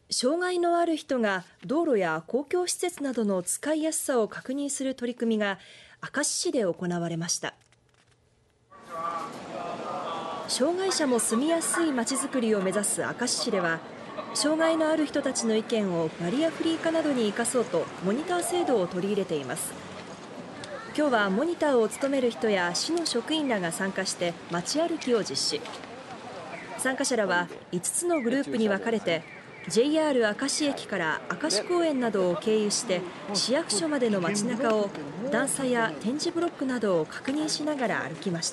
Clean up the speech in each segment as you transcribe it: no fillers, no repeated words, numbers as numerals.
障害のある人が道路や公共施設などの使いやすさを確認する取り組みが明石市で行われました。障害者も住みやすいまちづくりを目指す明石市では、障害のある人たちの意見をバリアフリー化などに生かそうとモニター制度を取り入れています。今日はモニターを務める人や市の職員らが参加して街歩きを実施。参加者らは5つのグループに分かれて JR 明石駅から明石公園などを経由して市役所までの街中を段差や点字ブロックなどを確認しながら歩きました。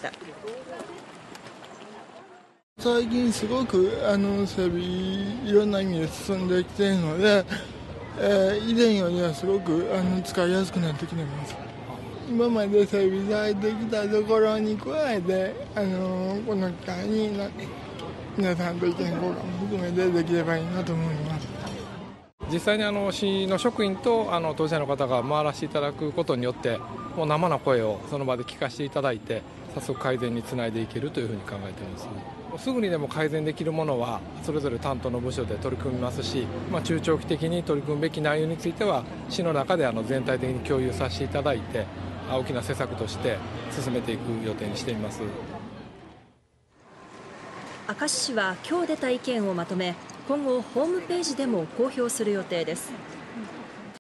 最近すごく整備いろんな意味で進んできているので、以前よりはすごく使いやすくなってきています。今まで整備されてきたところに加えてこの機会に皆さんと意見交換も含めてできればいいなと思います。 実際に市の職員と当事者の方が回らせていただくことによってもう生の声をその場で聞かせていただいて早速改善につないでいけるというふうに考えています。すぐにでも改善できるものはそれぞれ担当の部署で取り組みますし、中長期的に取り組むべき内容については市の中で全体的に共有させていただいて大きな施策として進めていく予定にしています。 明石市は今日出た意見をまとめ、今後ホームページでも公表する予定です。